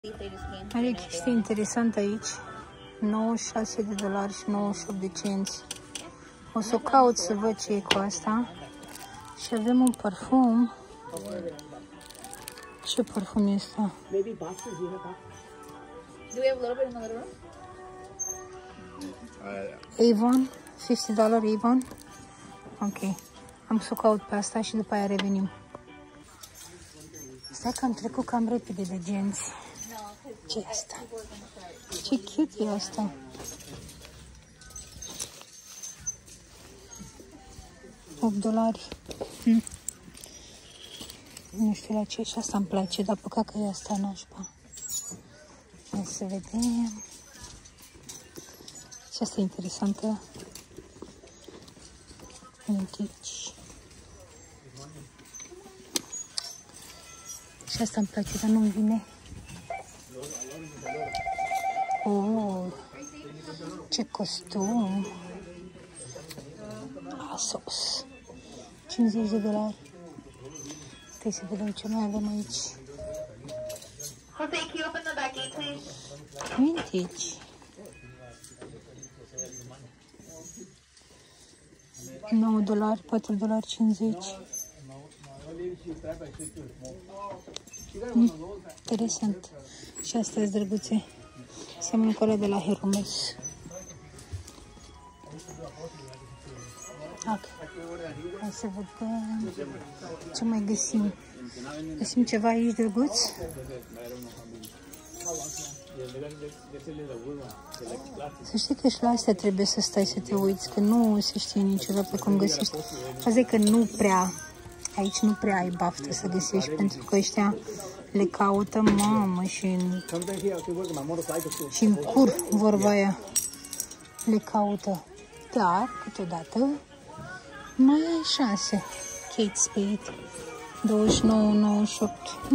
Are o chestie interesantă aici. 96 de dolari și 98 de cenți. O să o caut să văd ce e cu asta. Și avem un parfum. Ce parfum e ăsta? Maybe boxes, you have boxes. Do we have a little bit in the living room? Avon, $50 Avon. Ok. Am să o caut pe asta și după aia revenim. Stai că am trecut cam repede de genți. Ce e asta? Ce cute e asta? $8. Nu știu la ce și asta îmi place, dar păcat că e asta nașpa. Hai să vedem. Și asta e interesantă. Vintage. Și asta îmi place, dar nu-mi vine. Oh, ce costum! Asos! $50. Trebuie să vedem ce mai avem aici. Vintage. $9, $4,50. Interesant. Și astea sunt drăguțe. Seamănă cu alea de la Hermes. Ok. Hai să vedem ce mai găsim. Găsim ceva aici drăguț? Să știi că și la astea trebuie să stai să te uiți, că nu se știe niciodată cum găsești. Faza că nu prea, aici nu prea ai baftă să găsești, pentru că ăștia le caută, mamă, și în cur, vorba aia, le caută. Dar, câteodată, mai ai șanse. Kate Spade, 29,98.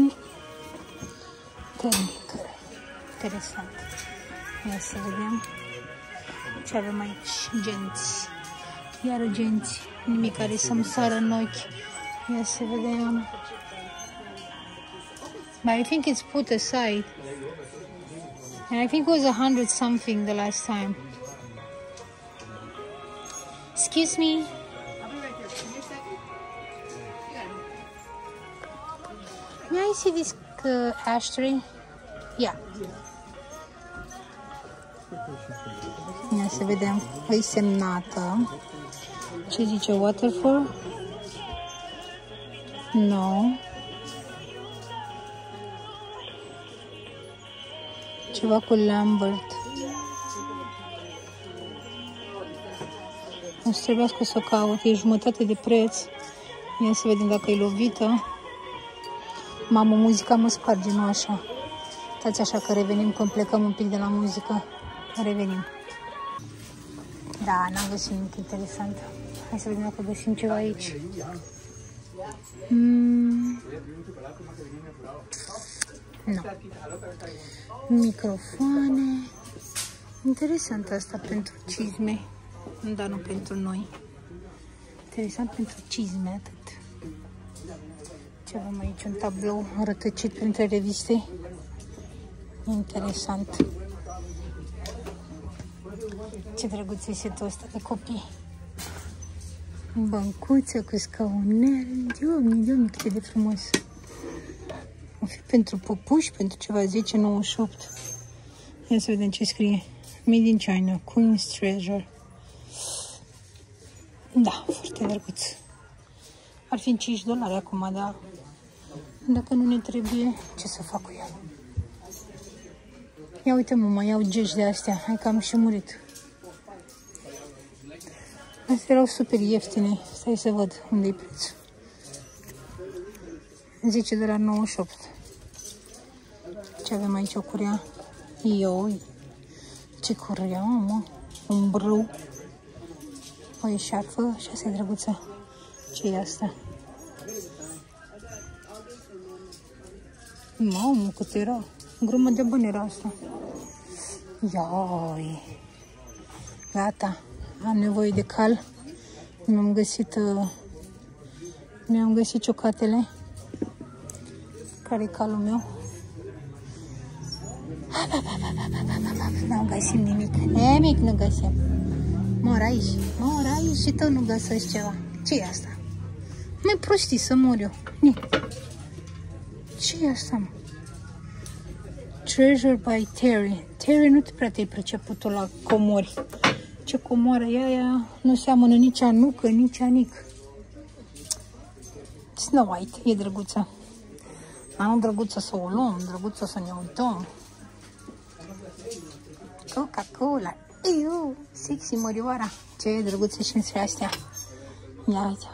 Tehnică. Interesant. Ia să vedem ce avem aici. Genți. Iară genți. Nimic care să-mi sară în ochi. Ia să vedem. But I think it's put aside. And I think it was 100 something the last time. Excuse me. May I see this ashtray? Yeah. Ia să vedem. E semnată. Ce zice? Waterfall? No. Ceva cu Lambert. O să trebuiască să o caut. E jumătate de preț. Ia să vedem dacă e lovită. Mamă, muzica mă sparge, nu așa. Stați așa că revenim când plecăm un pic de la muzică. Revenim. Da, n-am găsit nimic interesant. Hai să vedem dacă găsim ceva aici. Nu. Microfoane. Interesant asta pentru cizme. Dar nu pentru noi. Interesant pentru cizme, atât. Ce avem aici? Un tablou rătăcit printre reviste. Interesant. Ce drăguț e setul ăsta de copii. Băncuță cu scaunel. Doamne, cât de frumos. O fi pentru pupuși, pentru ceva 10,98. Ia să vedem ce scrie. Made in China, Queen's Treasure. Da, foarte drăguț. Ar fi $5 acum, dar dacă nu ne trebuie, ce să fac cu el? Ia uite, mă, mai iau gești de astea. Hai că am și murit. Astea erau super ieftine. Stai să văd unde-i prețul. $10,98. Ce avem aici? O curea? Ioi. Ce curea, mă? Un brâu. O eșarfă. Și asta e drăguță. Ce e asta? Mamă, cât era. Grumă de bani era asta. Ioi. Gata. Am nevoie de cal. Mi-am găsit ciocatele. Care e calul meu? Nu găsim nimic. Nimic nu găsim. Mor aici și tot nu găsesc ceva. Ce e asta? Mai prostii să mor eu. Ce e asta, mă? Treasure by Terry. Terry, nu te prea te-ai priceputul la comori. Ce comoară e aia? Nu seamănă nici anucă, nici anic. Snow White, e drăguță. Dar nu drăguță să o luăm, drăguță să ne uităm. Coca-Cola. Iu, sexy mărioara. Ce e drăguță și între astea. Ia uite.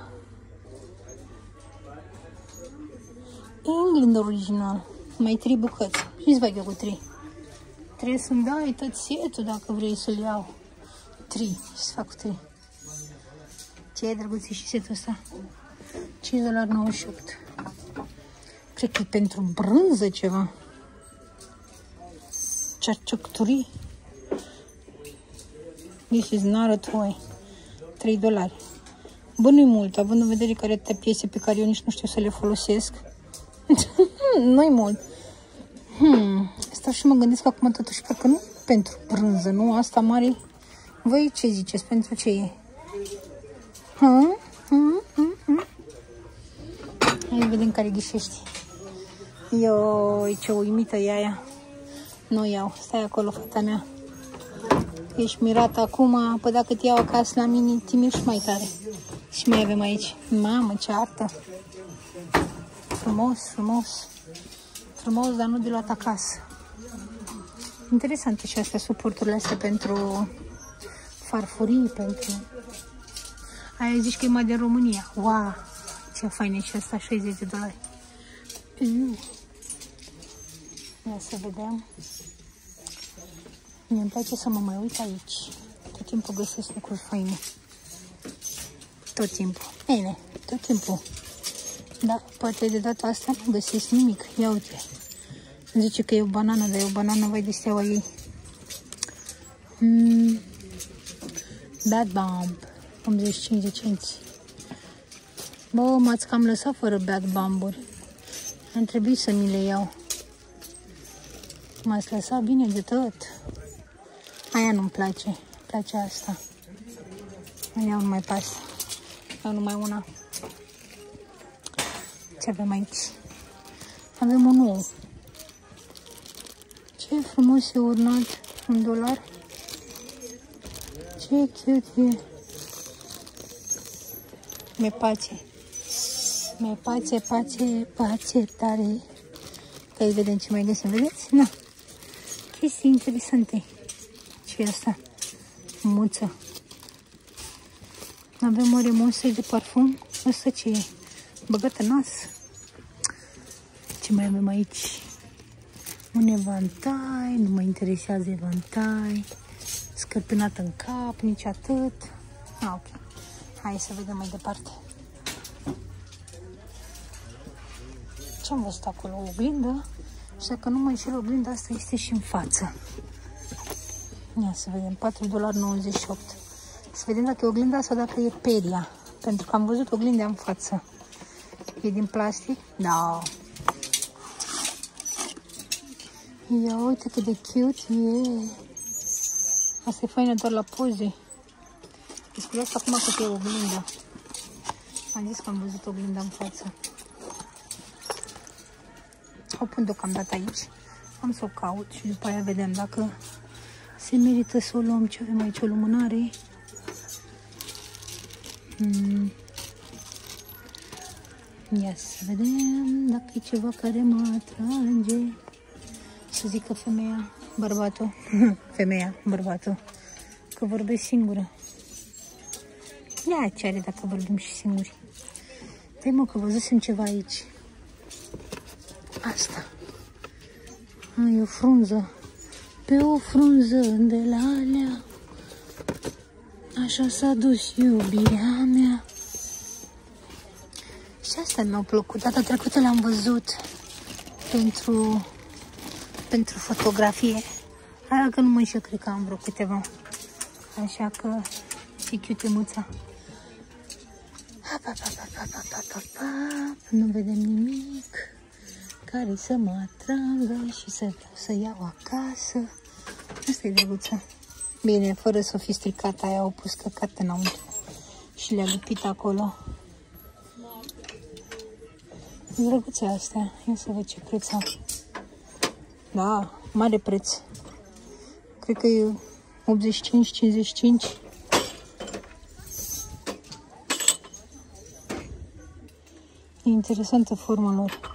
England original. Mai 3 bucăți. Și-ți bag eu cu 3. Trebuie să-mi dai tot setul dacă vrei să-l iau. 3. Și să fac cu 3. Ce e drăguț și setul ăsta? $5,98. Cred că e pentru brânză ceva. Cearciocturii. This is not a toy. $3. Bă, nu-i mult, având în vedere că are piese pe care eu nici nu știu să le folosesc. Nu-i mult. Stau și mă gândesc acum totuși, parcă nu pentru brânză, nu? Asta mare. Voi ce ziceți? Pentru ce e? Hai vedem care ghișești. Ioi, ce uimită e aia. Nu iau. Stai acolo, fata mea. Ești mirată acum, păi dacă te iau acasă la mine, te și mai tare. Și mai avem aici. Mamă, ce artă. Frumos, frumos. Frumos, dar nu de luat acasă. Interesante și astea, suporturile astea pentru farfurii, pentru... Aia zici că e mai de România. Wow, ce fain e și asta, $60. Ia să vedem. Mie îmi place să mă mai uit aici. Tot timpul găsesc lucruri faine. Tot timpul. Bine, tot timpul. Da, poate de data asta nu găsesc nimic. Ia uite. Zice că e o banană, dar e o banană, vai de steaua ei. Bad Bomb. 85 de cenți. Bă, m-ați cam lăsat fără Bad Bomb-uri. Ar trebui să mi le iau. M-ați lăsat bine de tot. Aia nu-mi place. Îmi place asta. Iau numai pe asta. Iau numai una. Ce avem aici? Avem un ou. Ce frumos e urnat. $1. Ce cute e. Mi-e pace. Mi-e pace tare. Că vedem ce mai găsim. Vedeți? Na. Chestii interesante. Ce e asta? Muță. Avem o remonstră de parfum. Asta ce e? Băgat în nas. Ce mai avem aici? Un evantai. Nu mă interesează evantai. Scărpinat în cap. Nici atât. Ok. Hai să vedem mai departe. Ce am văzut acolo? O oglindă. Și dacă nu mă înșel, oglinda asta este și în față. Ia să vedem. $4,98. Să vedem dacă e oglinda sau dacă e peria. Pentru că am văzut oglinda în față. E din plastic? Da. Ia uite cât de cute e. Asta e faină doar la poze. Descuriați acum cât e oglinda. Am zis că am văzut oglinda în față. O pun deocamdată aici. Am să o caut și după aia vedem dacă se merită să o luăm. Ce avem aici? O lumânare. Ia să vedem dacă e ceva care mă atrage. Să zică femeia, bărbatul. Femeia, bărbatul. Că vorbesc singură. Ia ce are dacă vorbim și singuri. Dai mă că văzusem ceva aici. Asta. E o frunză. Pe o frunză de la alea. Așa s-a dus iubirea mea. Și asta mi-a plăcut. Data trecută l-am văzut pentru fotografie. Hai că nu mă înșel, cred că am vreo câteva. Așa că e cute muța. Nu vedem nimic. care să mă atragă și să iau acasă. Asta e drăguță. Bine, fără să o fi stricat, aia au pus căcat înăuntru și le-a lipit acolo. Drăguțe astea. Ia să văd ce preț au. Da, mare preț. Cred că e 85-55. E interesantă forma lor.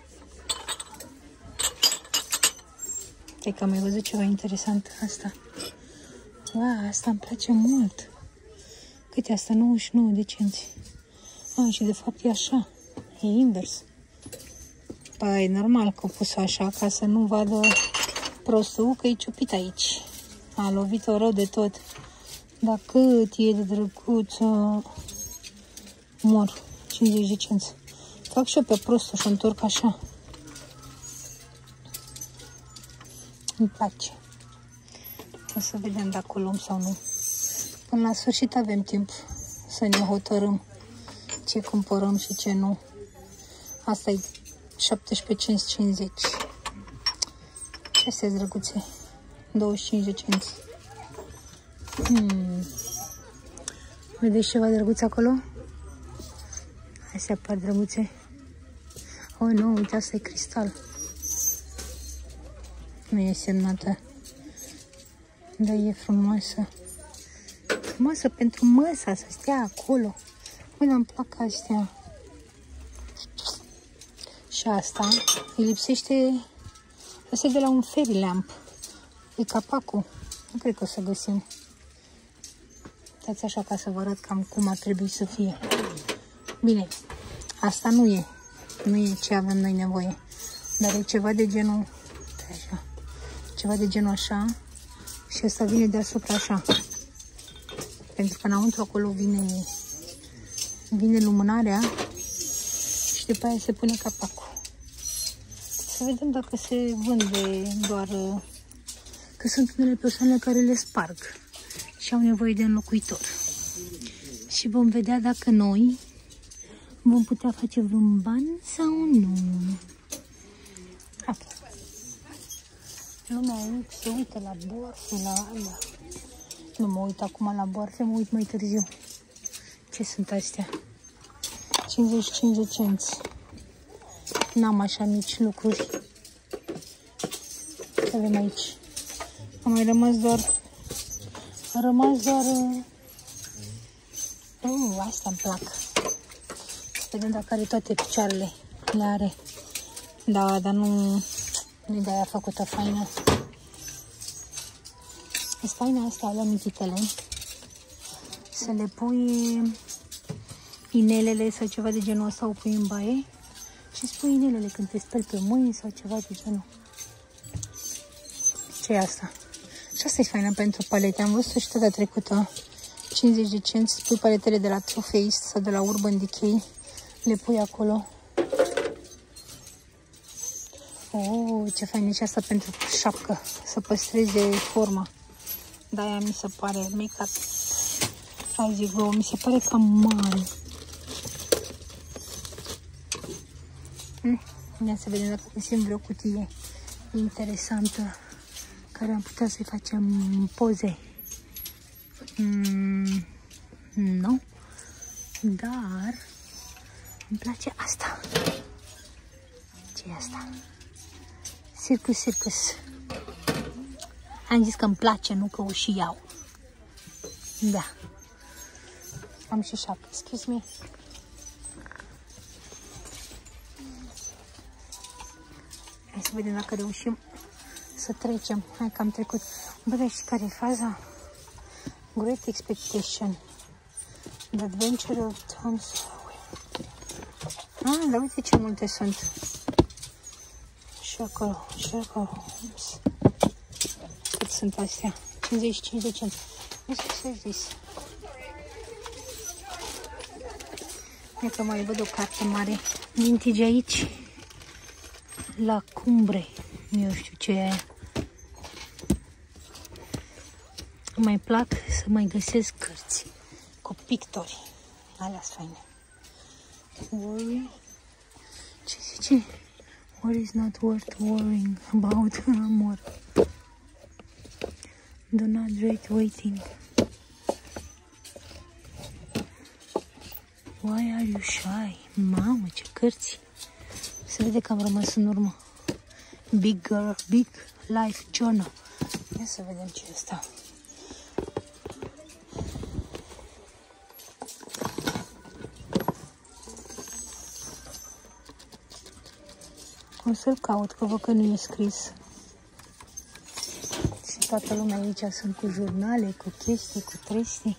Cred că am mai văzut ceva interesant asta. Wow, asta îmi place mult. Cât e asta? 99 de cenți. Și de fapt e așa. E invers. Păi, normal că au pus așa, ca să nu vadă prostul că e ciupit aici. A lovit-o rău de tot. Dar cât e de drăguță. Mor. 50 de cenți. Fac și eu pe prostul și întorc așa. Îmi place. O să vedem dacă o luăm sau nu. Până la sfârșit avem timp să ne hotărâm ce cumpărăm și ce nu. Asta e 17,50. Astea sunt drăguțe. 25 de cenți. Vedeți ceva drăguț acolo? Astea par drăguțe. Oh, nu, uite, asta e cristal. Nu e semnată. Dar e frumoasă. Frumoasă pentru măsa, să stea acolo. Uite, îmi plac astea. Și asta îi lipsește. Asta e de la un fairy lamp. E capacul. Nu cred că o să găsim. Uitați așa ca să vă arăt cam cum ar trebui să fie. Bine, asta nu e. Nu e ce avem noi nevoie. Dar e ceva de genul. Așa. Ceva de genul așa. Și asta vine deasupra așa. Pentru că înăuntru acolo vine lumânarea. Și după aia se pune capacul. Să vedem dacă se vânde doar... Că sunt unele persoane care le sparg și au nevoie de înlocuitor. Și vom vedea dacă noi vom putea face vreun ban sau nu. Ok. Lumea aici se uită la borfe, la alea. Nu mă uit acum la borfe, mă uit mai târziu. Ce sunt astea? 55 de cenți. N-am așa mici lucruri. Ce avem aici? A mai rămas doar... Astea îmi plac. Vedem dacă are toate picioarele. Le are. Da, dar nu e de aia făcută faină. Sunt faine astea, alea mititele. Să le pui inelele sau ceva de genul ăsta, o pui în baie și îți pui inelele când te speli pe mâini sau ceva de genul. Ce e asta? Și asta e faină pentru palete. Am văzut și data trecută. 50 de cenți. Pui paletele de la Too Faced sau de la Urban Decay. Le pui acolo. Oh, ce fain e și asta pentru șapcă. Să păstreze forma. Da, aia mi se pare make-up. Hai zic vă, mi se pare cam mare. Ia să vedem dacă găsim vreo cutie interesantă care am putea să-i facem poze. Nu. Dar îmi place asta. Ce e asta? Circus. Am zis că îmi place, nu că o și iau. Da. Am și șapte. Excuse me. Hai să vedem dacă reușim să trecem. Hai că am trecut. Bă, dar și care e faza? Great Expectation. The Adventure of Tom Sawyer. Dar uite ce multe sunt. Sherlock Holmes. Cât sunt astea? 55 de cenți. What is this? E că mai văd o carte mare. Vintage aici. La Cumbre. Eu știu ce e aia. Mai plac să mai găsesc cărți cu pictori. Alea-s faine. Oi. Ce zice? What is not worth worrying about? Amor. Do not rate waiting. Why are you shy? Mamă, ce cărți! Se vede că am rămas în urmă. Big Girl, Big Life Journal. Ia să vedem ce e asta. Cum să-l caut, că văd că nu e scris. Și toată lumea aici sunt cu jurnale, cu chestii, cu trestii.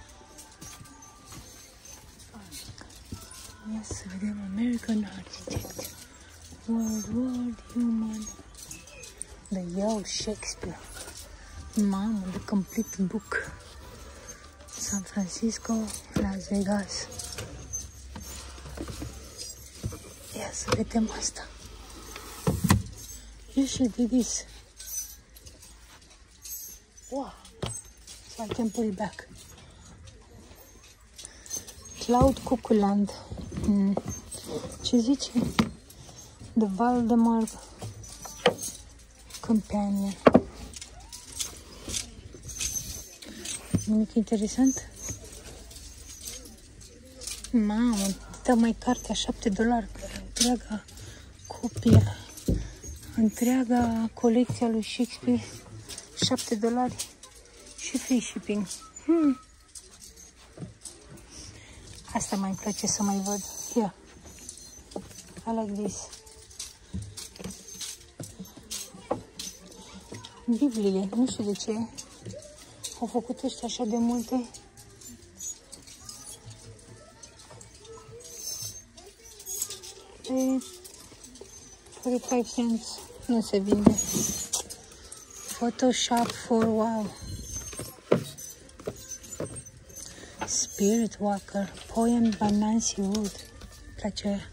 Ia să vedem American Architect. World Human. The Yale Shakespeare. Mamă, the complete book. San Francisco, Las Vegas. Ia să vedem asta. You should do this. Wow. So I can put it back. Cloud Cuckooland. Ce zice? The Valdemar Companion. Nimic interesant? Mamă, dă mai cartea, $7. Întreaga copie. Întreaga colecție a lui Shakespeare. $7. Și free shipping. Asta mai îmi place să mai văd. Here. I like this. Bibliile, nu știu de ce au făcut ăștia așa de multe. E 45 cents. Nu se vinde. Photoshop for wow. Spirit Walker. Poem by Nancy Wood. Place aia.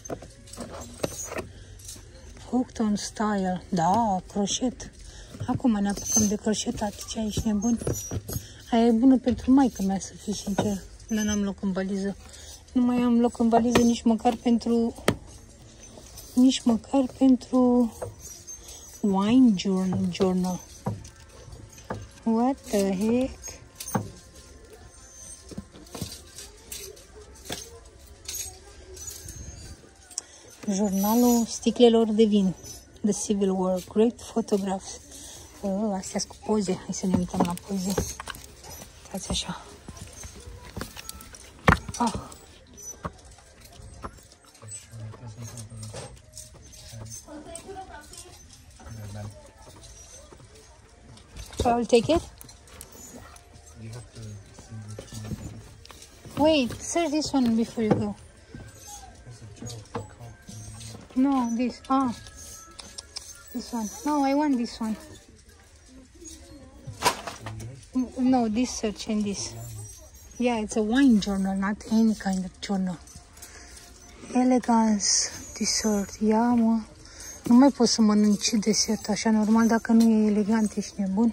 Hooked on Style. Da, croșet. Acum ne apucăm de croșetat. Ce ești nebun? Aia e bună pentru maică mea, să fiu sincer. Nu n-am loc în valiză. Nu mai am loc în valiză nici măcar pentru wine journal. What the heck? Jurnalul sticlelor de vin. The Civil War. Great photographs. Astea cu poze. Hai să ne uităm la poze. Uitați așa. So I'll take it? You have to see which one. Wait, search this one before you go. It's a joke. No, this. This one. No, I want this one. No, this search and this. Yeah, it's a wine journal, not any kind of journal. Elegance, dessert. Ia, mă. Nu mai poți să mănânci desert așa normal dacă nu e elegant, ești nebun.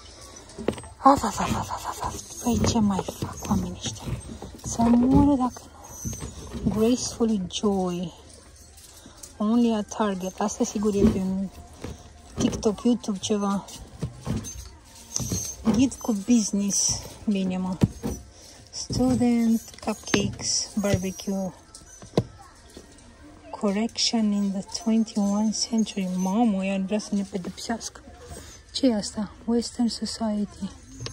Păi ce mai fac oamenii ăștia? Să moară dacă nu. Gracefully Joy. Only a Target. Asta sigur e pe TikTok, YouTube, ceva. Ghid cu business. Bine, mă. Student, cupcakes, barbecue. Correction in the 21st century. Mamă, ea vrea să ne pedepsească. Ce e asta? Western Society.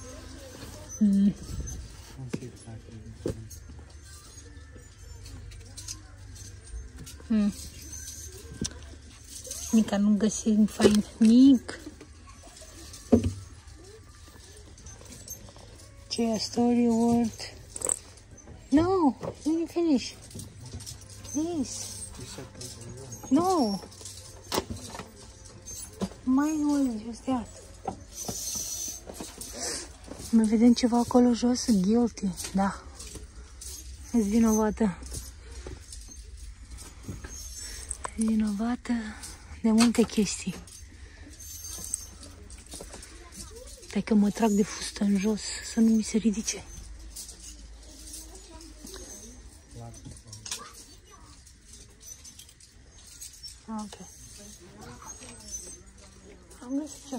Mica, nu găsim fain nimic. Ce e Story World? No, didn't finish. This. No. Mine was just that. Mai vedem ceva acolo jos? Guilty. Da. Ești vinovată. Vinovată de multe chestii. Stai că mă trag de fustă în jos să nu mi se ridice. Ok.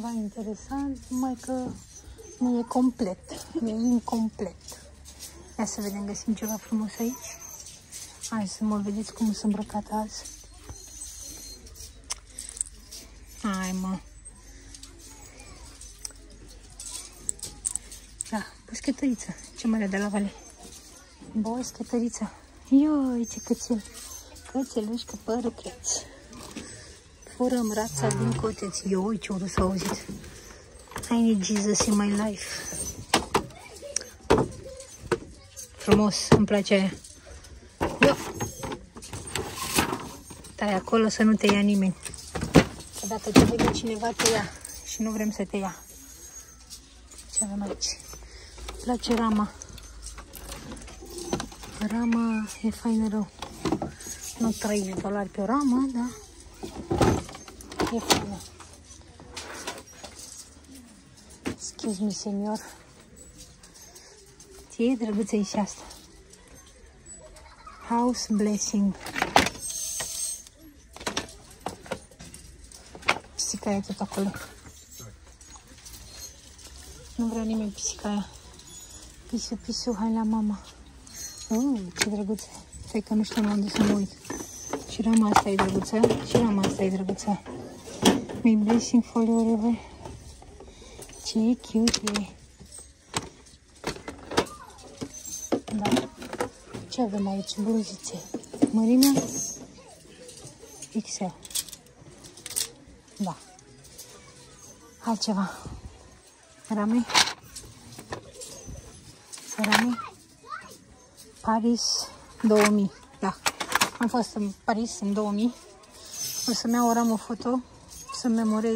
ceva interesant, numai că nu e complet, e incomplet. Ia să vedem, găsim ceva frumos aici. Hai să mă vedeți cum sunt îmbrăcată azi. Hai, mă. Da, boschetăriță, ce mare de la vale. Boschetăriță. Ioi, ce cățel. Cățeluși cu părul creț. Furăm rața din coteț. Ioi, ce urât s-a auzit. I need Jesus in my life. Frumos, îmi place aia. Yo. Stai acolo să nu te ia nimeni. Că dacă te vede cineva te ia și nu vrem să te ia. Ce avem aici? Îmi place rama. Rama e faină rău. Nu $30 pe o ramă, dar e faină. Excuse me, senior. Ție e drăguță și asta. House blessing. Pisica e tot acolo. Nu vrea nimeni pisica aia. Pisu, pisu, hai la mama. Ce drăguță. Stai că nu știu unde să mă uit. Și rama asta e drăguță. Și rama asta e drăguță. May blessing for you wherever. Ce cute e. Da. Ce avem aici? Bluzițe. Mărimea? XL. Da. Altceva. Rame? Rame? Paris 2000. Da. Am fost în Paris în 2000. O să-mi iau o ramă foto să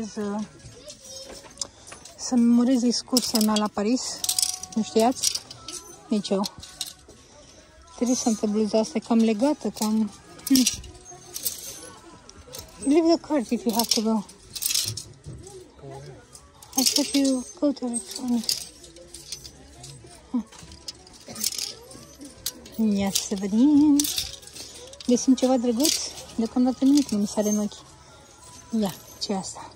memorez excursia mea la Paris. Nu știați? Nici eu. Interesantă bluza asta, e cam legată, cam... Leave the cart if you have to go. I thought you go to electronics. Ia să vedem. Găsim ceva drăguț? Deocamdată nimic nu mi sare în ochi. Ia, ce e asta?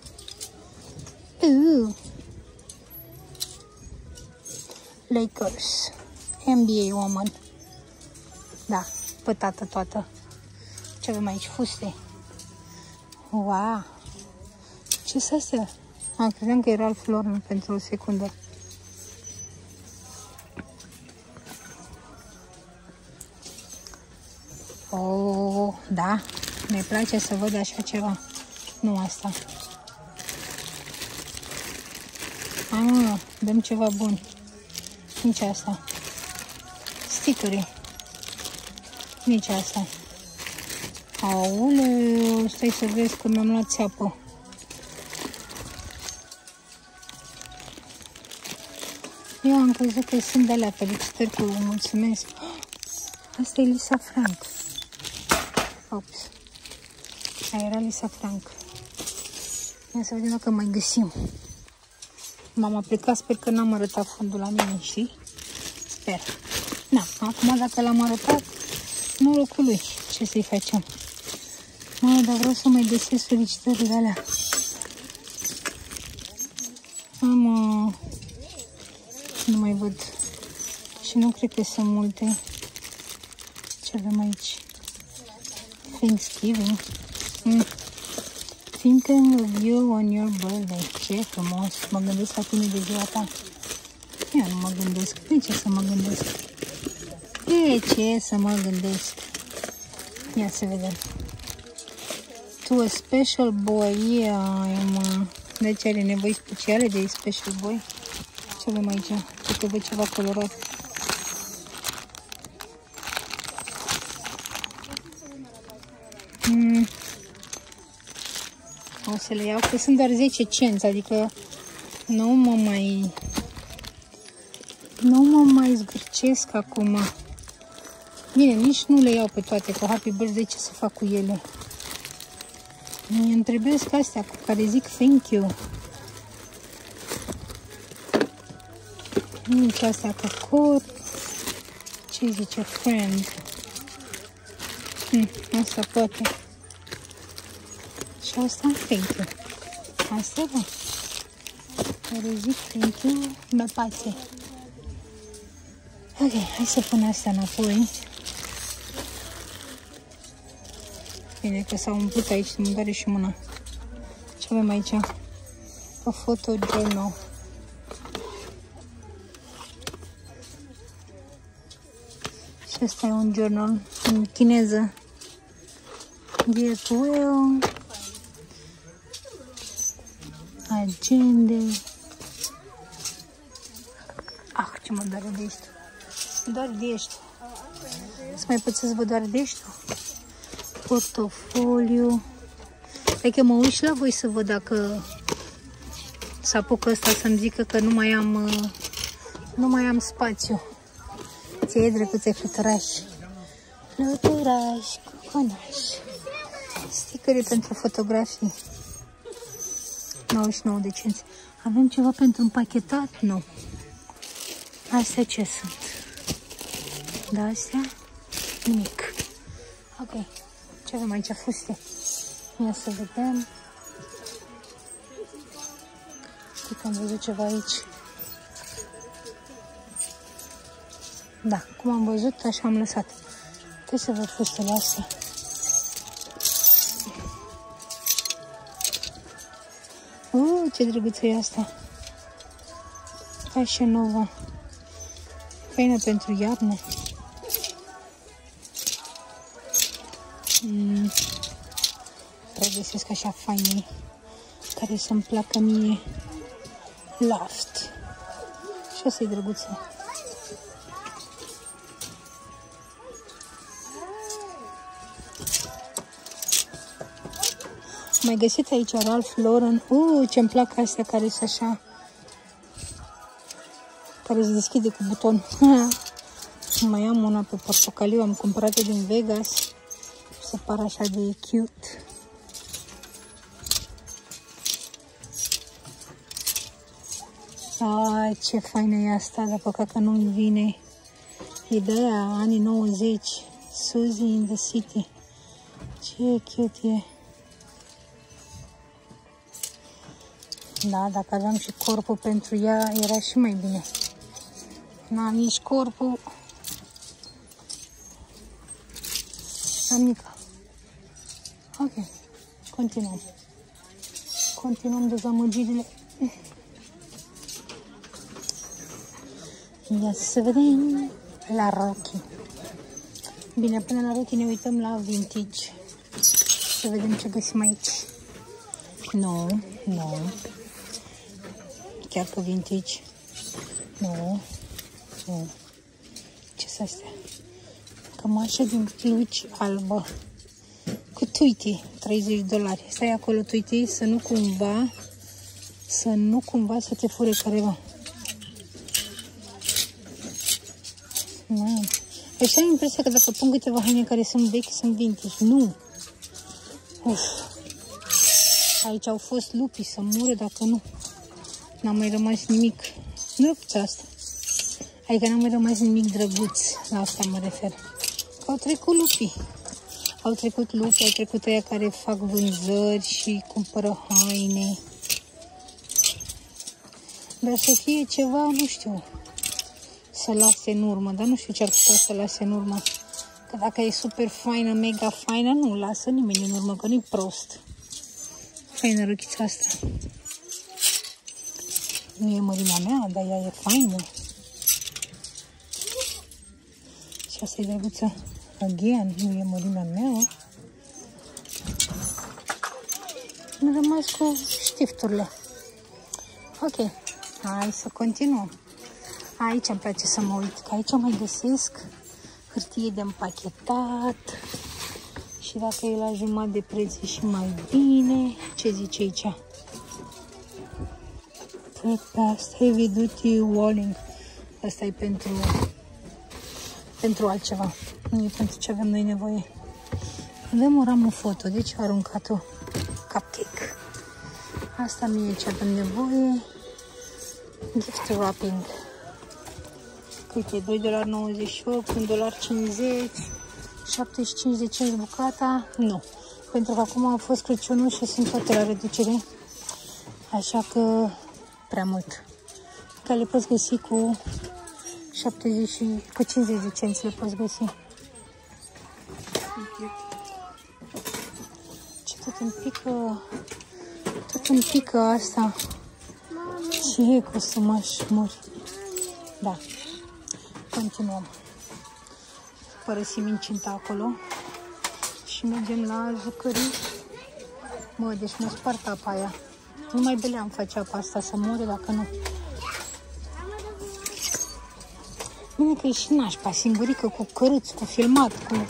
Lakers. NBA woman. Da, pătată toată. Ce avem aici? Fuste. Wow! Ce-s astea? Credeam că era Ralph Lauren pentru o secundă. Oh, da, mi-e place să văd așa ceva. Nu asta. Hai mă, dăm ceva bun. Nici asta. Stickere. Nici asta. Aoleu, stai să vezi că mi-am luat țeapă. Eu am crezut că sunt de alea felicitări cu mulțumesc. Asta e Lisa Frank. Ops. Aia era Lisa Frank. Ia să vedem dacă mai găsim. M-am aplicat, sper că n-am arătat fondul la mine, știi? Sper. Na, acum dacă l-am arătat, norocul lui. Ce să-i facem? Mă, dar vreau să mai găsesc felicitările alea. Nu mai văd. Și nu cred că sunt multe. Ce avem aici? Thanksgiving. Thinking of you on your birthday. Ce frumos. Mă gândesc la tine de ziua ta. Eu nu mă gândesc. De ce să mă gândesc? De ce să mă gândesc? Ia să vedem. To a special boy. Deci are nevoi speciale de special boy. Ce avem aici? Cred că văd ceva colorat. O să le iau, că sunt doar 10 cenți, adică nu mă mai zgârcesc acum. Bine, nici nu le iau pe toate, cu Happy Birthday ce să fac cu ele. Îmi întrebesc astea cu care zic thank you. Nici astea cu cor. Ce zice friend? Asta poate. Și asta thank you. Asta bă. Care zic thank you, mă pace. Ok, hai să pun asta înapoi. Bine că s-au umplut aici, îmi doare și mâna. Ce avem aici? O photo journal. Și ăsta e un journal în chineză. Dear to well. Agende. Ah, ce mă doare de ești. Doar de ești. Să mai puteți să vă doare de ești? Portofoliu. Adică mă uit și la voi să văd dacă să apuc ăsta să-mi zică că nu mai am spațiu. Ție drăguțe fluturaș. Fluturaș, coconaș. Sticări pentru fotografii. 99 de cenți. Avem ceva pentru împachetat? Nu. Astea ce sunt? Da, astea? Nimic. Ok. Ce avem aici? Fuste. Ia să vedem. Știi că am văzut ceva aici. Da, cum am văzut, așa am lăsat. Trebuie să văd fustele astea. Ce drăguță e asta. Așa nouă. Faină pentru iarnă. Pregăsesc așa faine care să-mi placă mie. Loft. Și asta e drăguță. Mai găsit aici Ralph Lauren. Ce-mi plac astea care sunt așa. Care se deschide cu buton. Mai am una pe portocaliu. Am cumpărat-o din Vegas. Se pare așa de cute. Ai, ce faină e asta. Dar păcat că nu-mi vine. E de aia, anii 90. Suzy in the City. Ce cute e. Da, dacă aveam și corpul pentru ea, era și mai bine. N-am nici corpul. Am mica. Ok. Continuăm. Continuăm dezamăgirile. Ia să vedem la Rocky. Bine, până la Rocky ne uităm la vintage. Să vedem ce găsim aici. Nu, nu. Chiar că vintage. Nu, nu. Ce-s astea? Cămașă din pluci albă. Cu tuiti, $30. Stai acolo, tuiti, să nu cumva să te fure careva. Așa am impresia că dacă pun câteva haine care sunt vechi, sunt vintage. Nu. Uf. Aici au fost lupi să mură, dacă nu. N-a mai rămas nimic. Drăguț asta. Adică n-a mai rămas nimic drăguț. La asta mă refer. Că au trecut lupii. Au trecut lupi, au trecut aia care fac vânzări și cumpără haine. Dar să fie ceva, nu știu, să lase în urmă. Dar nu știu ce ar putea să lase în urmă. Că dacă e super faină, mega faină, nu lasă nimeni în urmă, că nu-i prost. Faină rochița asta. Nu e mărimea mea, dar ea e faină. Și asta e drăguță. Again, nu e mărimea mea. Am rămas cu știfturile. Ok, hai să continuăm. Aici îmi place să mă uit, că aici mai găsesc hârtie de împachetat. Și dacă e la jumătate de preț e și mai bine. Ce zice aici? Past Heavy Duty Walling. Asta e pentru altceva. Nu e pentru ce avem noi nevoie. Avem o ramă foto, deci am aruncat-o cupcake. Asta nu e ce avem nevoie. Gift wrapping. Cât e? $2,98, $1,50, 75 de cenți bucata. Nu. Pentru că acum a fost Crăciunul și sunt toate la reducere. Așa că prea mult. Că le poți găsi cu 50 de cenți le poți găsi. Ce tot îmi pică asta. Ce e cu să mă șmuri? Da. Continuăm. Părăsim incinta acolo și mergem la jucării. Mă, deci mă spart apa aia. Nu mai beleam face apa asta să mure dacă nu. Bine că e și nașpa, singurică, cu căruț, cu filmat, cu...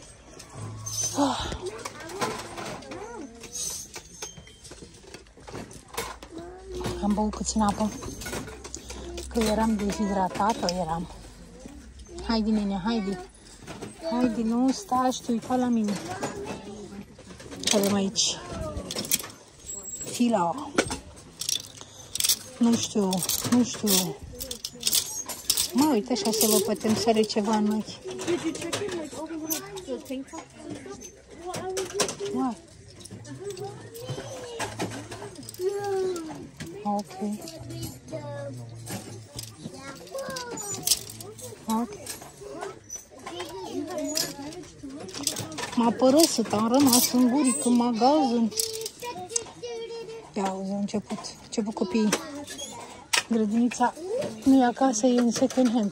Am băut puțin apă, că eram dehidratată, eram. Haide, nene, haide. Haide, nu stai și te uita la mine. Avem aici fila. Nu știu. Mă, uite așa să vă putem sare ceva în ochi. What? Ok. M-a părăsit, am rămas în guric în magazin. Ia auzi, au început copiii. Grădinița nu e acasă, e în second hand.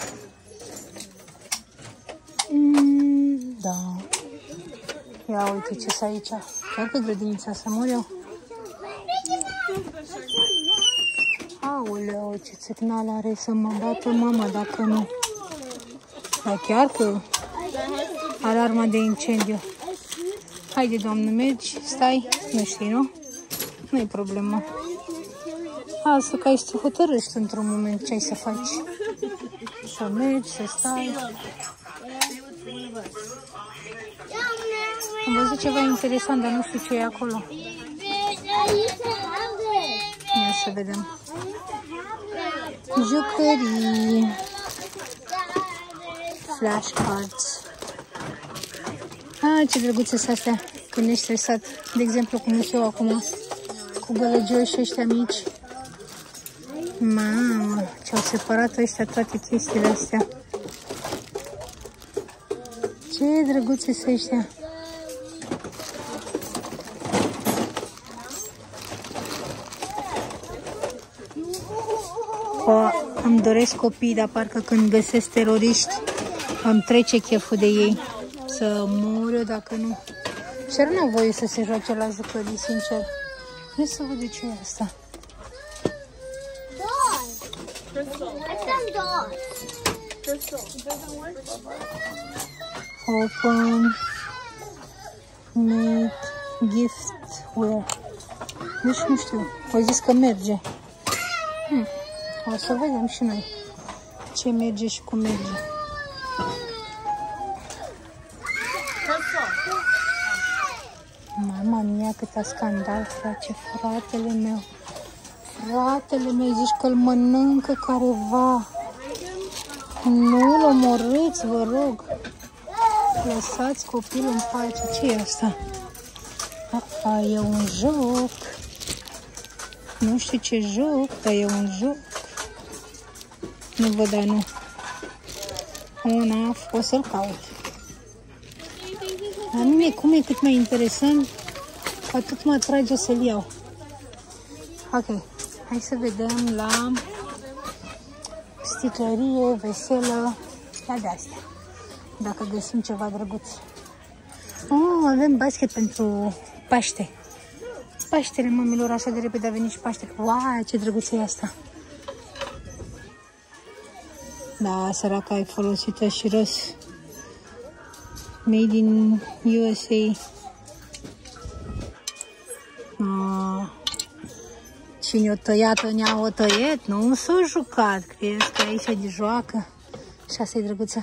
Da. Ia uite ce-s aici. Chiar că grădinița să mor eu. Aoleu, ce țâcnal are să mă bată mama dacă nu. Dar chiar că alarma de incendiu. Haide, doamnă, mergi, stai, nu știi, nu? Nu-i problemă. Asta că ai să te hotărăști într-un moment ce ai să faci. Să mergi, să stai. Am văzut ceva interesant, dar nu știu ce e acolo. Ia să vedem. Jucării. Flashcards. Ce drăguțe sunt astea când ești stresat. De exemplu, cum ești eu acum, cu gălăgioși ăștia mici. Mamă, ce-au separat ăștia toate chestiile astea. Ce drăguțe sunt ăștia. Îmi doresc copii, dar parcă când găsesc teroriști îmi trece cheful de ei. Să mor eu dacă nu. Și nu au voie să se joace la jucării, sincer. Nu să văd de ce e asta. Open. Make giftware. Deci nu știu. Au zis că merge. O să vedem și noi ce merge și cum merge. Mama mia, câta scandal, frate, fratele meu. Fratele meu, zici că îl mănâncă careva. Nu-l omorâți, vă rog. Lăsați copilul în pace. Ce e asta? E un joc. Nu știu ce joc, dar e un joc. Nu văd, dar nu. O să-l caut. La mine, cum e cât mai interesant, atât mă atrage să-l iau. Ok, hai să vedem la sticlărie, veselă, la de-astea. Dacă găsim ceva drăguț. Avem basket pentru Paște. Paștele, mămilor, așa de repede a venit și Paștele. Uai, ce drăguță e asta. Da, săraca e folosită și răs. Made in USA. Cine o tăiat, ne-a tăiet, nu s-a jucat. Crezi că aici de joacă. Și asta e drăguță.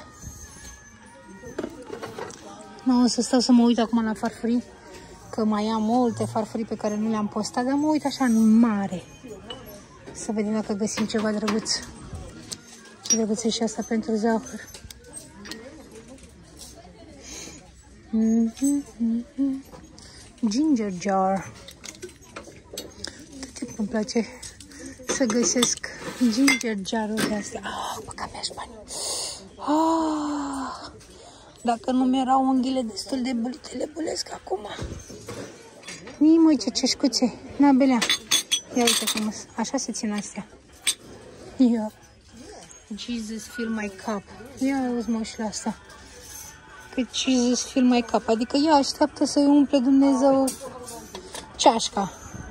Nu, o să stau să mă uit acum la farfurii, că mai am multe farfurii pe care nu le-am postat, dar mă uit așa în mare. Să vedem dacă găsim ceva drăguț. Ce drăguț e și asta pentru zahăr. Ginger jar. Tot timpul îmi place să găsesc ginger jar-uri de astea. Ah, băga mi-aș bani. Ah, dacă nu mi-erau unghiile destul de bulite, le bulesc acum. Nii, măi, ce ceșcuțe. Na, belea. Ia uite frumos. Așa se țin astea. Ia. Jesus, fill my cup. Ia uzi, mă, și la asta. Că Jesus, fill my cup. Adică ea așteaptă să-i umple Dumnezeu ceașca.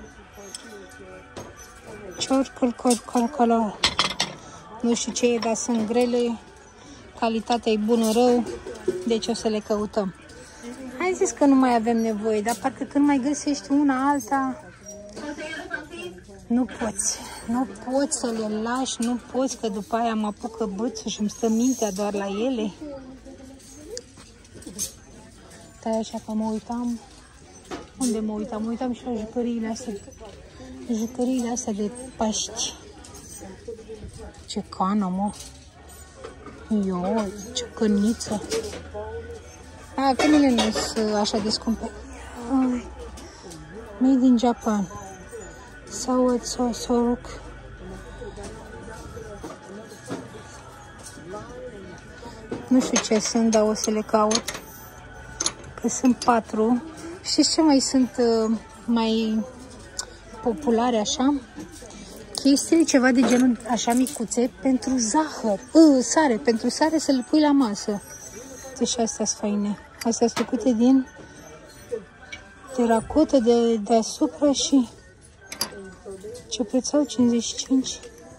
Ciorcăl. Nu știu ce e, dar sunt grele. Calitatea e bună, rău. Deci o să le căutăm. Hai zis că nu mai avem nevoie, dar parcă când mai găsești una alta, nu poți să le lași, nu poți, că după aia mă apucă bățul și îmi stă mintea doar la ele. Stai așa că mă uitam. Unde mă uitam? Mă uitam și la jucăriile astea de Paști. Ce cană, mă! Ioi, ce căniță! A, cănile nu sunt așa de scumpe. Made in Japan. Sorok. Nu știu ce sunt, dar o să le caut. Că sunt 4. Știți ce mai sunt mai populare așa? Chestii, ceva de genul așa micuțe pentru zahăr. Sare, pentru sare să le pui la masă. Deci astea sunt faine. Astea sunt făcute din teracotă de deasupra și ce preț au? 55.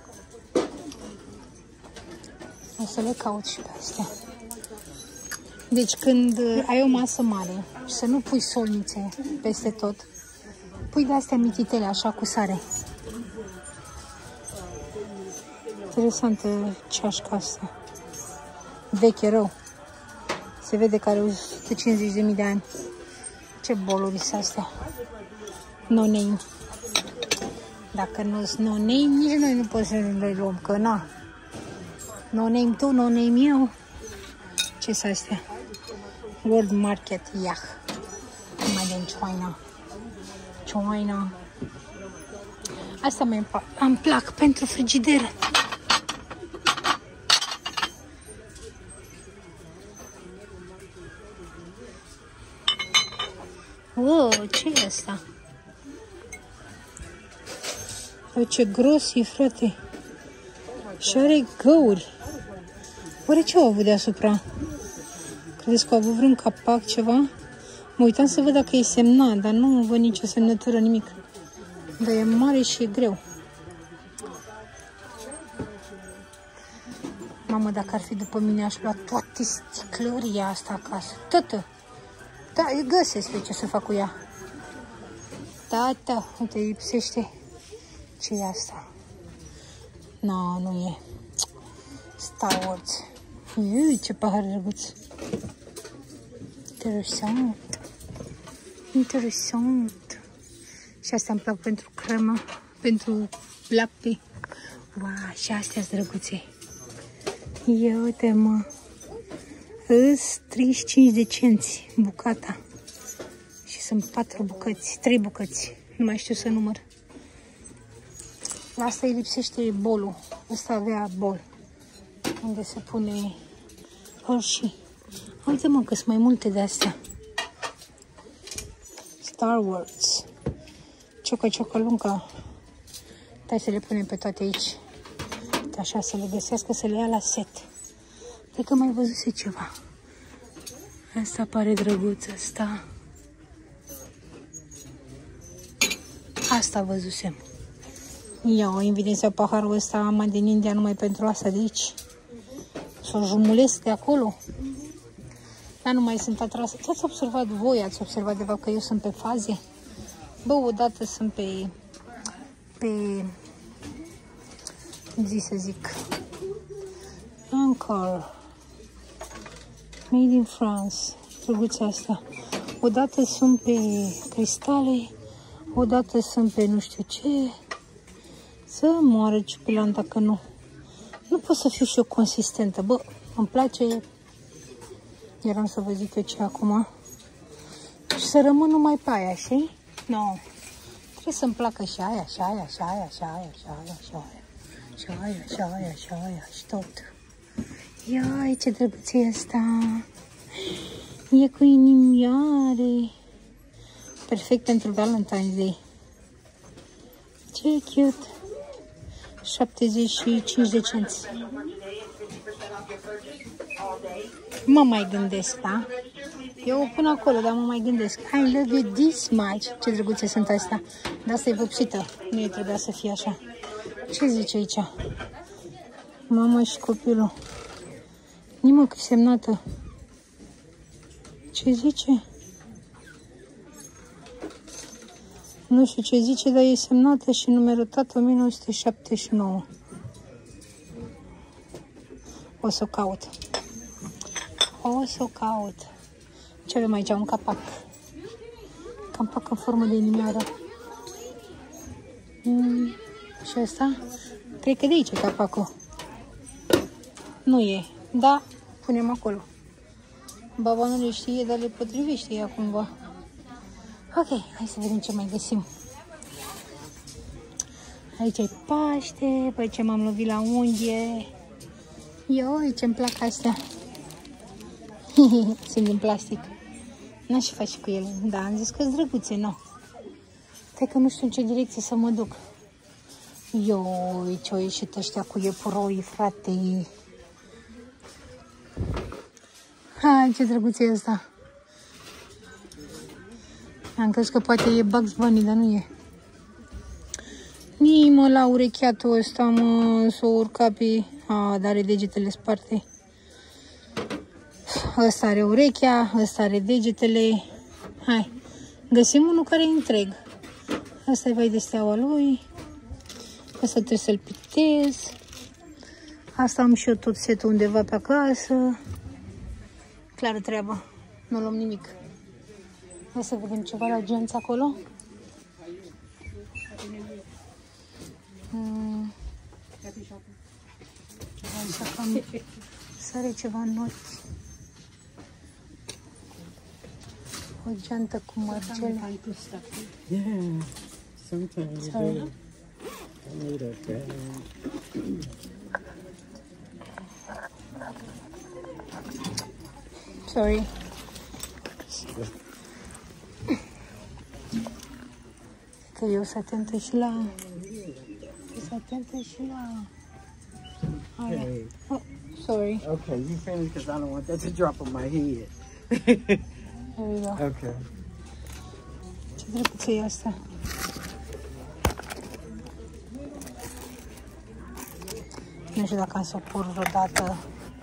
O să le caut și pe astea. Deci când ai o masă mare și să nu pui solnițe peste tot, pui de astea mititele așa cu sare. Interesantă ceașca asta. Veche rău. Se vede că are 150.000 de ani. Ce boluri sunt astea. No name. Dacă nu sunt no name, nici noi nu putem să le luăm, că na. No name tu, no name eu. Ce sunt astea? World Market, iah. Mai din China. Asta îmi plac pentru frigider. Wow, ce e asta? Ce gros e, frate. Și are găuri. Oare ce au avut deasupra? Credeți că au avut vreun capac, ceva? Mă uitam să văd dacă e semnat, dar nu văd nicio semnătură, nimic. Dar e mare și e greu. Mamă, dacă ar fi după mine, aș lua toate sticlăria asta acasă. Toată. Da, găsesc eu ce să fac cu ea. Da, uite, lipsește. Ce e asta? No, nu e. Star Wars. Iui, ce pahar drăguț. Interesant. Și astea îmi plac pentru cremă, pentru lapte. Wow, și astea sunt drăguțe. Ia uite, mă. Îs 35 de cenți bucata. Și sunt 4 bucăți, 3 bucăți. Nu mai știu să număr. La asta îi lipsește bolul. Ăsta avea bol. Unde se pune Hershey. Uite, mă, că sunt mai multe de astea. Star Wars. Ciocă-lunca. Hai să le punem pe toate aici. Așa, să le găsească, să le ia la set. Cred că mai văzuse ceva. Asta pare drăguț, asta. Asta văzusem. Ia o evidență paharul ăsta am din India numai pentru asta de aici. Să o jumulesc de acolo. Dar nu mai sunt atrasă. Ce ați observat voi? Ați observat de fapt că eu sunt pe faze? Bă, odată sunt pe zi să zic. Anchor. Made in France. Drăguța asta. Odată sunt pe cristale. Odată sunt pe nu știu ce. Să moară ciupilan dacă nu. Nu pot să fiu și eu consistentă. Bă, îmi place. Eram să vă zic eu ce acum. Și să rămân numai pe aia, știi? Nu. Trebuie să-mi placă și aia, și aia, și aia, și aia, și aia, și aia. Și aia, și aia, și aia, și tot. Ia, ce drăguț e ăsta. E cu inimioare. Perfect pentru Valentine's Day. Ce cute. 75 de cenți. Mă mai gândesc, da? Eu o pun acolo, dar mă mai gândesc. I love you this much. Ce drăguțe sunt astea. Dar asta e vopsită. Nu e trebuia să fie așa. Ce zice aici? Mama și copilul. Nimă că e semnată. Ce zice? Nu știu ce zice, dar e semnată și numerotată 1979. O să o caut. O să o caut. Ce avem aici? Un capac. Capac în formă de inimioară. Și asta? Cred că de aici e capacul. Nu e. Da, punem acolo. Baba nu le știe, dar le potrivește ea cumva. Ok, hai să vedem ce mai găsim. Aici e Paște, păi ce m-am lovit la unghie. Ioi, ce-mi plac astea. Sunt din plastic. N-aș și face cu ele. Da, am zis că-s drăguțe, nu. Cred că nu știu în ce direcție să mă duc. Ioi, ce-au ieșit ăștia cu iepuroi, frate. Hai, ce drăguț e ăsta. Am crezut că poate e Bugs Bunny, dar nu e. Nimă la urecheatul ăsta, mă, s-o urca pe... A, dar are degetele sparte. Ăsta are urechea, ăsta are degetele. Hai, găsim unul care e întreg. Ăsta e vai de steaua lui. Asta trebuie să-l pictez. Asta am și eu tot setul undeva pe acasă. Clară treabă. Nu luăm nimic. Hai să vedem ceva la genți acolo. Așa cam sare ceva în ochi. O geantă cu mărgele. Yeah, sometimes you Sorry. do. I need a bag. Sorry. Că eu sunt atentă și la... Sunt atentă și la... Hey. Oh, sorry. Okay, you finish because I don't want that to drop on my head. There we go. Okay. Ce drăguță e asta. Nu știu dacă am să o pur vreodată.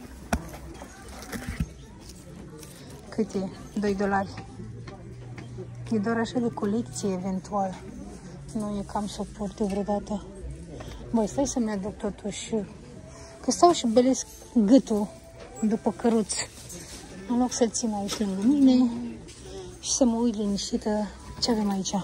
Cât e? $2. E doar așa de colecție, eventual. Nu e cam să o port eu vreodată. Băi, stai să-mi aduc totuși. Că stau și belesc gâtul după căruț. În loc să-l țin aici lângă mine și să mă uit liniștită. Ce avem aici?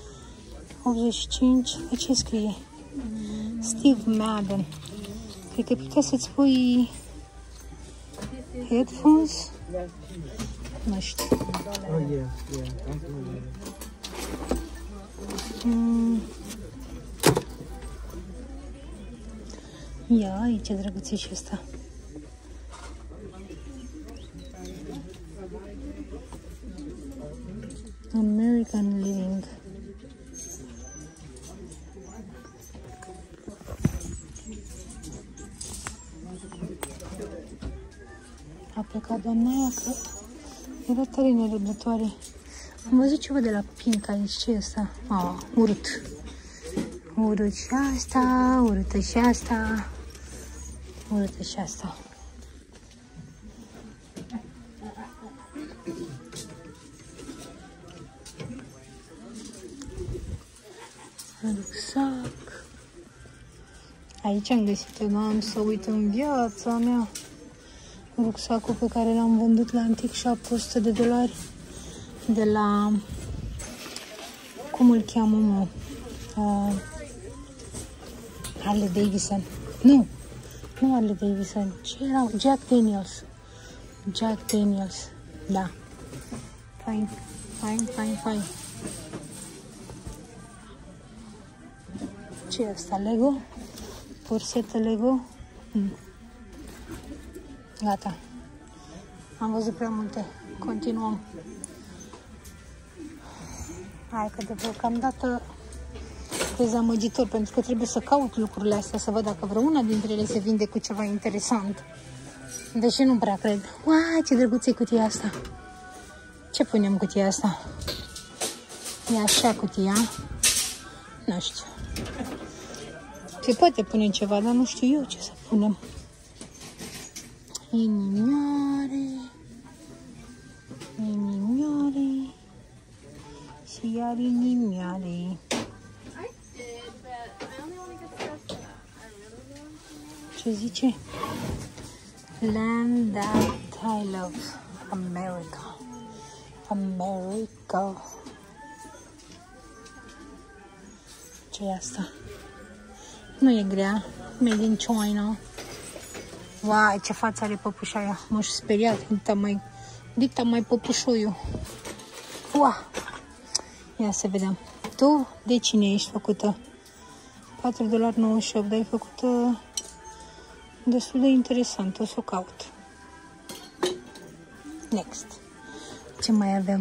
85. De ce scrie? Steve Madden. Cred că putea să-ți pui headphones? Nu știu. Oh, yeah, yeah. Ia, aici ce drăguț e și ăsta. American Living. A plecat doamna aia că era tare nerăbdătoare. Am văzut ceva de la Pink aici. Ce e asta? Ah, urât. Urât și asta, urâtă și asta. Urâtă și asta. Rucsac. Aici am găsit-o, nu am să uit în viața mea. Rucsacul pe care l-am vândut la Antique Shop cu $100 de la, cum îl cheamă, mă? Harley Davidson. Nu Harley Davidson. Ce era? Jack Daniels. Jack Daniels. Da. Fine. Ce e asta? Lego? Porsete Lego? Gata. Am văzut prea multe. Continuăm. Hai că deocamdată dezamăgitor, pentru că trebuie să caut lucrurile astea, să văd dacă vreuna dintre ele se vinde cu ceva interesant. Deși nu prea cred. Uai, ce drăguță e cutia asta. Ce punem cutia asta? E așa cutia. Nu știu. Se poate pune ceva, dar nu știu eu ce să punem. Inimioare. Inimioare. Și iar inimioare. Ce zice? Land that I love. America. America. Ce e asta? Nu e grea. Made in China. Vai, ce față are păpușa aia. M-aș speriat. Dicta mai păpușoiul. Ua! Ia să vedem. Tu de cine ești făcută? $4,98, dar e făcută destul de interesant. O să o caut. Next. Ce mai avem?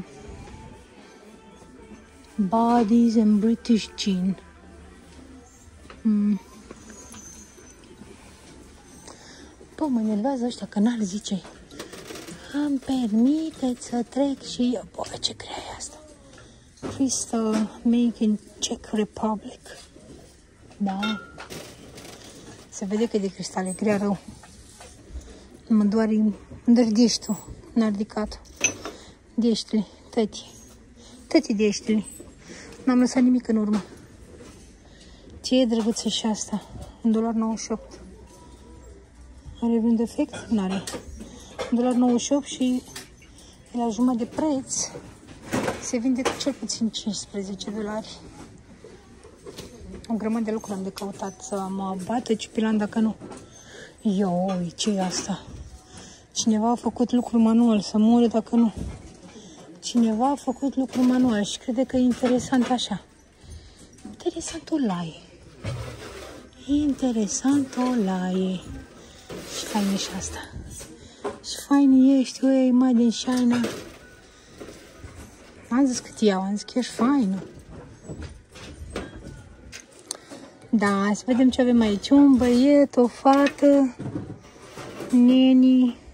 Bodies and British Jean. Bă, mă enervează ăștia că n-ar zice. Îmi permiteți să trec și eu. Bă, ce grea e asta. Crystal Make in Czech Republic. Da. Se vede că e de cristal, e grea rău. Mă doare deștul. N-a ridicat. Deștile, tăti. Tăti deștile. N-am lăsat nimic în urmă. Ce e drăguță și asta? $1,98. Are vreun defect? N-are. $1,98 și e la jumătate de preț. Se vinde cu cel puțin $15. O grămadă de lucruri am de căutat să mă bată cipilan dacă nu. Ioi, ce e asta? Cineva a făcut lucru manual, să moare dacă nu. Cineva a făcut lucru manual și crede că e interesant așa. Interesant o laie. Interesant o laie. Și fain e și asta. Și fain ești, ui, mai din China. Am zis cât iau, am zis că ești faină. Da, să vedem ce avem aici. Un băiet, o fată, nenii.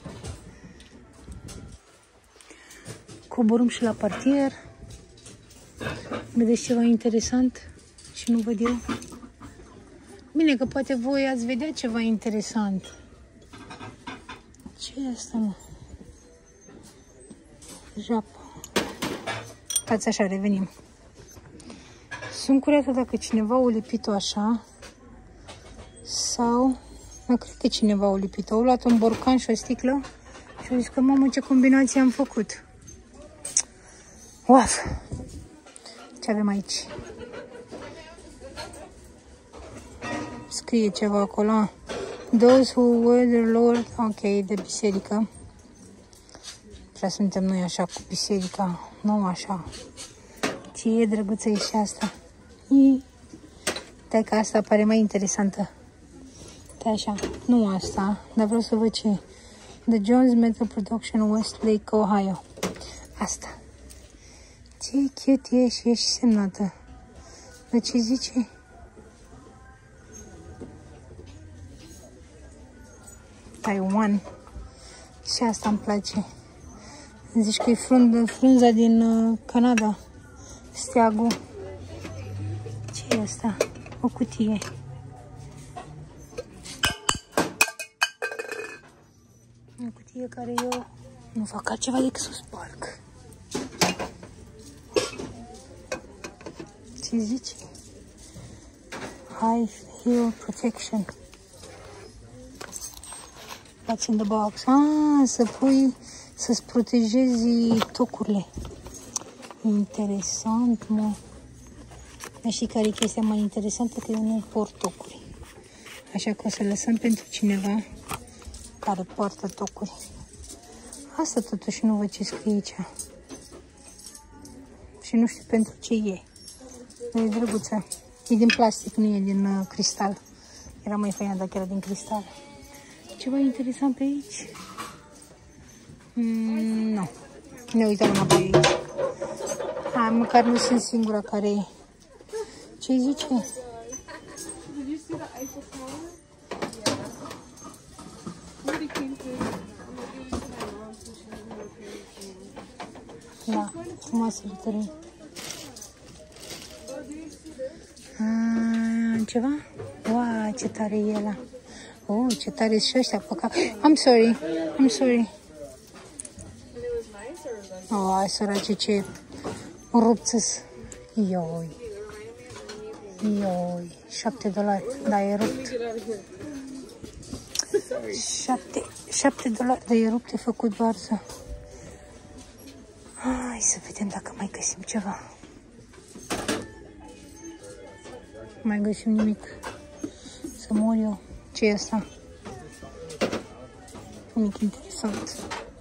Coborâm și la parter. Vedeți ceva interesant și nu văd eu? Bine că poate voi ați vedea ceva interesant. Ce e asta, mă? Japă. Stați așa, revenim. Sunt curioasă dacă cineva o lipit-o așa sau... Nu cred că cineva o lipit-o. Au luat un borcan și o sticlă și au zis că, mamă, ce combinație am făcut. Uaf! Ce avem aici? Scrie ceva acolo. Those who were the Lord... Ok, de biserică. Prea suntem noi așa cu biserica. Nu așa. Ce e drăguță e și asta. Stai că asta pare mai interesantă. Stai așa. Nu asta, dar vreau să văd ce. The Jones Metal Production, Westlake, Ohio. Asta. Ce cute e și e și semnată. De ce zice? Taiwan. Și asta îmi place. Zici că e frunza din Canada. Steagul. Ce e asta? O cutie. O cutie care eu nu fac altceva decât să o sparg. Ce zici? High heel protection. What's in the box? Să pui, să-ți protejezi tocurile. Interesant, mă. Dar știi care e chestia mai interesantă? Că eu nu port tocuri. Așa că o să lăsăm pentru cineva care poartă tocuri. Asta totuși nu văd ce scrie aici. Și nu știu pentru ce e. E drăguță. E din plastic, nu e din cristal. Era mai faină dacă era din cristal. Ceva interesant pe aici? Nu. Ne uităm înapoi aici. Hai, măcar nu sunt singura care e. Ce zice? Da, frumoasă literie. Ceva? Wow, ce tare e ăla. Oh, ce tare și ăștia pe cap. I'm sorry. Oh, sărace, ce rupțăs. Ioi. $7. Da, e rupt. $7, dar e rupt, e făcut varză. Hai să vedem dacă mai găsim ceva. Mai găsim nimic. Să mor eu. Ce e asta? Nimic interesant.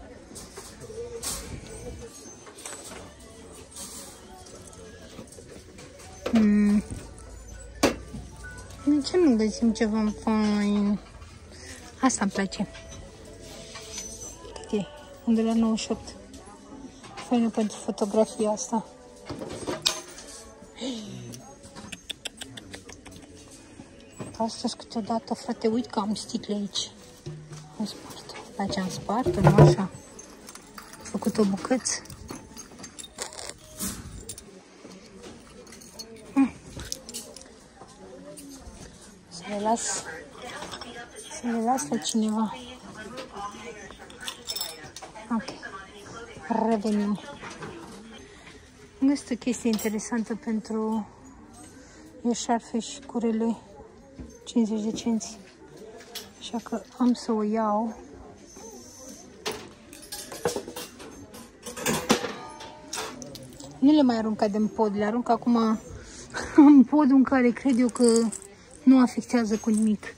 De ce nu găsim ceva fain? Asta îmi place. Cât e? $1,98. Faină pentru fotografia asta. Astăzi câteodată, frate, uit că am sticle aici. Am spart-o. Dar ce am spart-o, nu așa. Am făcut-o bucăți. Să le las la cineva. Ok. Revenim. Am găsit o chestie interesantă pentru eșarfe și curele. 50 de cenți. Așa că am să o iau. Nu le mai arunca din pod, le arunc acum în podul în care cred eu că nu afectează cu nimic.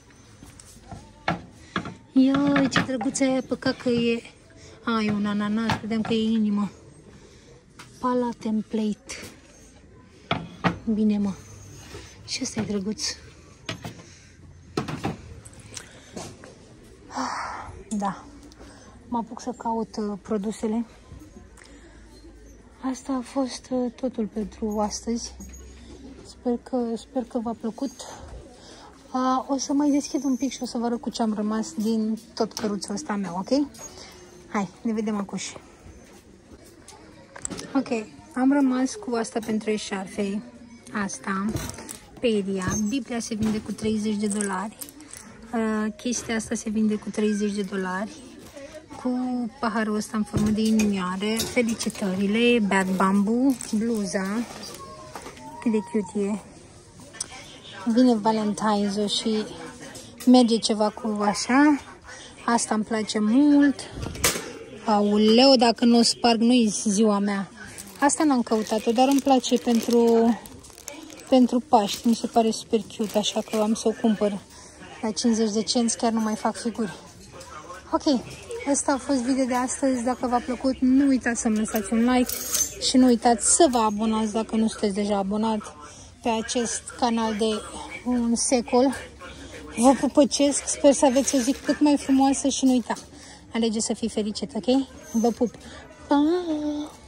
Ia, ce drăguță e, păcat că e... e un ananas, credeam că e inimă. Pala template. Bine, mă. Și ăsta e drăguț. Da. Mă apuc să caut produsele. Asta a fost totul pentru astăzi. Sper că v-a plăcut. O să mai deschid un pic și o să vă arăt cu ce am rămas din tot căruțul ăsta meu, ok? Hai, ne vedem acuși. Ok, am rămas cu asta pentru eșarfe. Asta, peria. Biblia se vinde cu $30. Chestia asta se vinde cu $30. Cu paharul ăsta în formă de inimioare. Felicitările, Bad Bamboo, bluza. Cât de cute e. Vine Valentine's-ul și merge ceva cu așa. Asta îmi place mult. Auleu, dacă nu o sparg, nu-i ziua mea. Asta n-am căutat-o, dar îmi place pentru Paști. Mi se pare super cute, așa că am să o cumpăr. La 50 de cenți chiar nu mai fac figuri. Ok, ăsta a fost video de astăzi. Dacă v-a plăcut, nu uitați să-mi lăsați un like și nu uitați să vă abonați dacă nu sunteți deja abonat pe acest canal de un secol. Vă pupăcesc, sper să aveți o zi cât mai frumoasă și nu uita, alege să fii fericit, ok? Vă pup! Pa!